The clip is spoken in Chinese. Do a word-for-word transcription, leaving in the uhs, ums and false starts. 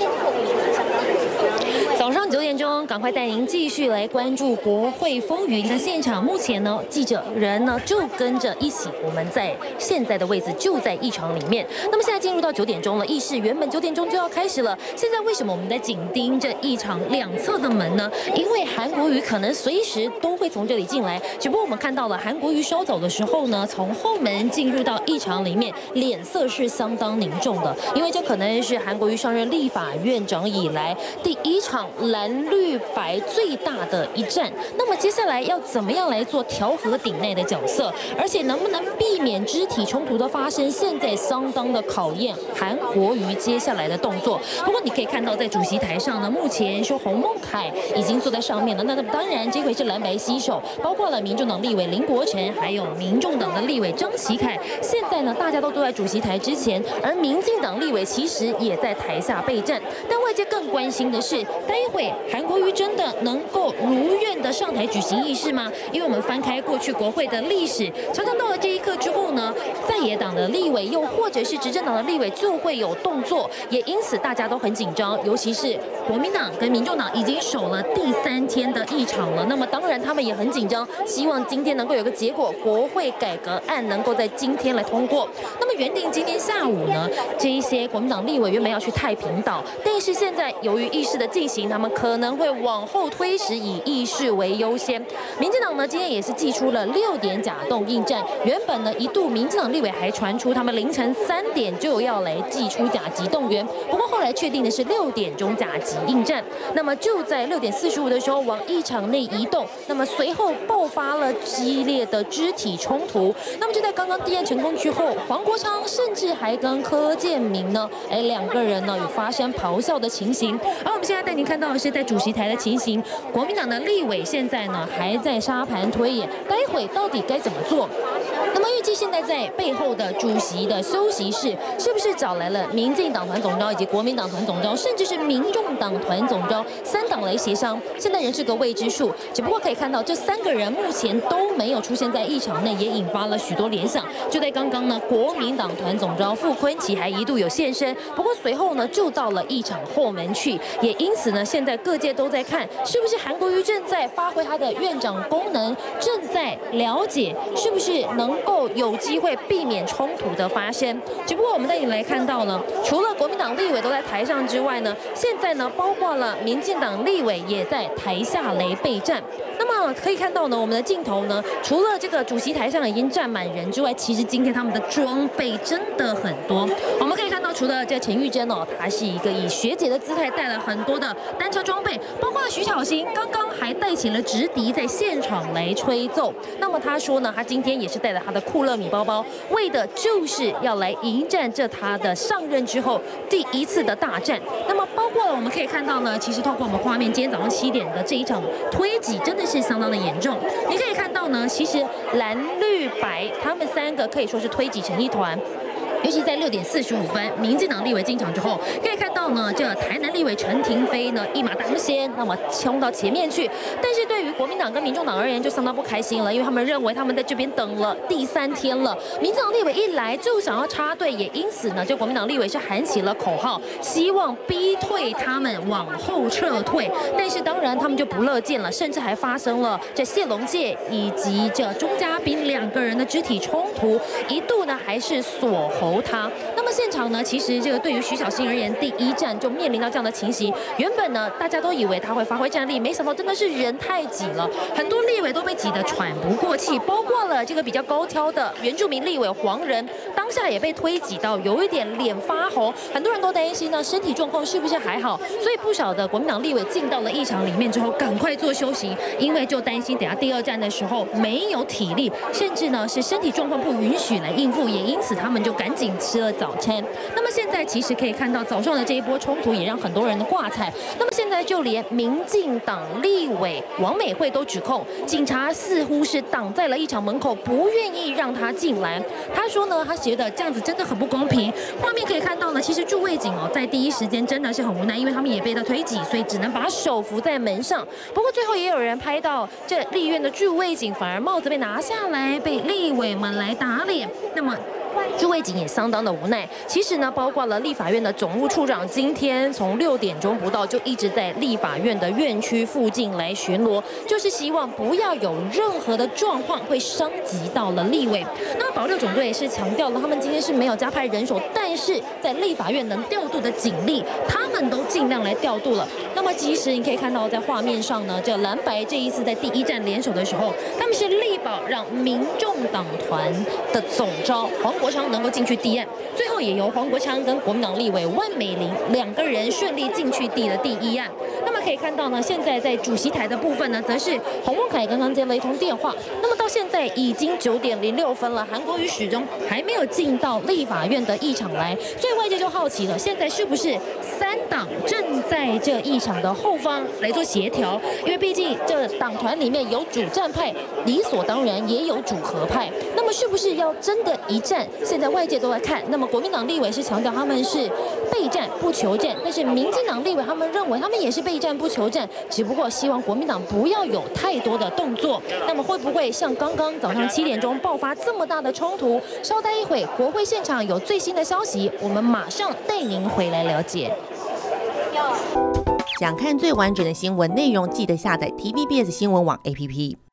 早上九点钟，赶快带您继续来关注国会风云。那现场目前呢，记者人呢就跟着一起，我们在现在的位置就在议场里面。那么现在进入到九点钟了，议事原本九点钟就要开始了。现在为什么我们在紧盯着议场两侧的门呢？因为韩国瑜可能随时都会从这里进来。只不过我们看到了韩国瑜稍早的时候呢，从后门进入到议场里面，脸色是相当凝重的，因为这可能是韩国瑜上任立法院长以来第一场蓝绿白最大的一战。那么接下来要怎么样来做调和顶内的角色，而且能不能避免肢体冲突的发生，现在相当的考验韩国瑜接下来的动作。不过你可以看到，在主席台上呢，目前说洪孟凯已经坐在上面了。那当然，这回是蓝白携手，包括了民众党立委林国成，还有民众党的立委张启凯。现在呢，大家都坐在主席台之前，而民进党立委其实也在台下备战。但外界更关心的是，待会韩国瑜真的能够如愿的上台举行议事吗？因为我们翻开过去国会的历史，常常到了这一刻之后呢，在野党的立委又或者是执政党的立委就会有动作，也因此大家都很紧张，尤其是国民党跟民众党已经守了第三天的议场了。那么当然他们也很紧张，希望今天能够有个结果，国会改革案能够在今天来通过。那么原定今天下午呢，这一些国民党立委原本要去太平岛，但是现在由于议事的进行，他们可能会往后推迟，以议事为优先。民进党呢，今天也是祭出了六点假动应战。原本呢，一度民进党立委还传出他们凌晨三点就要来祭出甲级动员，不过后来确定的是六点钟甲级应战。那么就在六点四十五的时候往议场内移动，那么随后爆发了激烈的肢体冲突。那么就在刚刚定案成功之后，黄国昌甚至还跟柯建铭呢，哎两个人呢有发生咆哮的情形。而我们现在带您看到的是在主席台的情形，国民党的立委现在呢还在沙盘推演，待会到底该怎么做？那么预计现在在背后的主席的休息室，是不是找来了民进党团总召以及国民党团总召，甚至是民众党团总召三党来协商？现在仍是个未知数。只不过可以看到，这三个人目前都没有出现在议场内，也引发了许多联想。就在刚刚呢，国民党团总召傅昆萁还一度有现身，不过随后呢就到了议场后门去。也因此呢，现在各界都在看，是不是韩国瑜正在发挥他的院长功能，正在了解是不是能够有机会避免冲突的发生。只不过我们带你来看到呢，除了国民党立委都在台上之外呢，现在呢包括了民进党立委也在台下来备战。那么可以看到呢，我们的镜头呢，除了这个主席台上已经站满人之外，其实今天他们的装备真的很多。我们可以看到，除了这陈玉珍哦，她是一个以学姐的姿态带了很多的单车装备，包括徐巧芯刚刚还带起了直笛在现场来吹奏。那么她说呢，她今天也是带了她的库乐米包包，为的就是要来迎战这她的上任之后第一次的大战。那么包括了我们可以看到呢，其实透过我们画面，今天早上七点的这一场推挤真的是相当的严重。你可以看到呢，其实蓝绿白他们三个可以说是推挤成一团。尤其在六点四十五分，民进党立委进场之后，可以看到呢，这台南立委陈亭妃呢一马当先，那么冲到前面去。但是对于国民党跟民众党而言，就相当不开心了，因为他们认为他们在这边等了第三天了，民进党立委一来就想要插队，也因此呢，这国民党立委是喊起了口号，希望逼退他们往后撤退。但是当然他们就不乐见了，甚至还发生了这谢龙介以及这钟嘉宾两个人的肢体冲突，一度呢还是锁喉他。那么现场呢，其实这个对于徐巧芯而言，第一站就面临到这样的情形。原本呢，大家都以为他会发挥战力，没想到真的是人太挤了，很多立委都被挤得喘不过气，包括了这个比较高挑的原住民立委黄仁，当下也被推挤到有一点脸发红，很多人都担心呢身体状况是不是还好，所以不少的国民党立委进到了议场里面之后，赶快做休息，因为就担心等下第二站的时候没有体力，甚至呢是身体状况不允许来应付，也因此他们就赶紧吃了早餐。那么现在其实可以看到早上的这一波冲突也让很多人的挂彩。那么现在就连民进党立委王美惠都指控警察似乎是挡在了议场门口，不愿意让他进来。他说呢，他觉得这样子真的很不公平。画面可以看到呢，其实驻卫警哦在第一时间真的是很无奈，因为他们也被他推挤，所以只能把手扶在门上。不过最后也有人拍到这立院的驻卫警反而帽子被拿下来，被立委们来打脸。那么朱卫景也相当的无奈。其实呢，包括了立法院的总务处长，今天从六点钟不到就一直在立法院的院区附近来巡逻，就是希望不要有任何的状况会伤及到了立委。那么保六总队是强调了，他们今天是没有加派人手，但是在立法院能调度的警力，他们都尽量来调度了。那么其实你可以看到，在画面上呢，这蓝白这一次在第一站联手的时候，他们是力保让民众党团的总召黄国昌能够进去递案，最后也由黄国昌跟国民党立委万美玲两个人顺利进去递了第一案。那么可以看到呢，现在在主席台的部分呢，则是洪孟凯刚刚接了一通电话。那么到现在已经九点零六分了，韩国瑜始终还没有进到立法院的议场来，所以外界就好奇了，现在是不是三党正在这议场的后方来做协调？因为毕竟这党团里面有主战派，理所当然也有主和派。那么是不是要真的一战？现在外界都在看。那么国民党立委是强调他们是备战不求战，但是民进党立委他们认为他们也是备战不求战，只不过希望国民党不要有太多的动作。那么会不会像刚刚早上七点钟爆发这么大的冲突？稍待一会，国会现场有最新的消息，我们马上带您回来了解。 想看最完整的新闻内容，记得下载 T V B S 新闻网 A P P。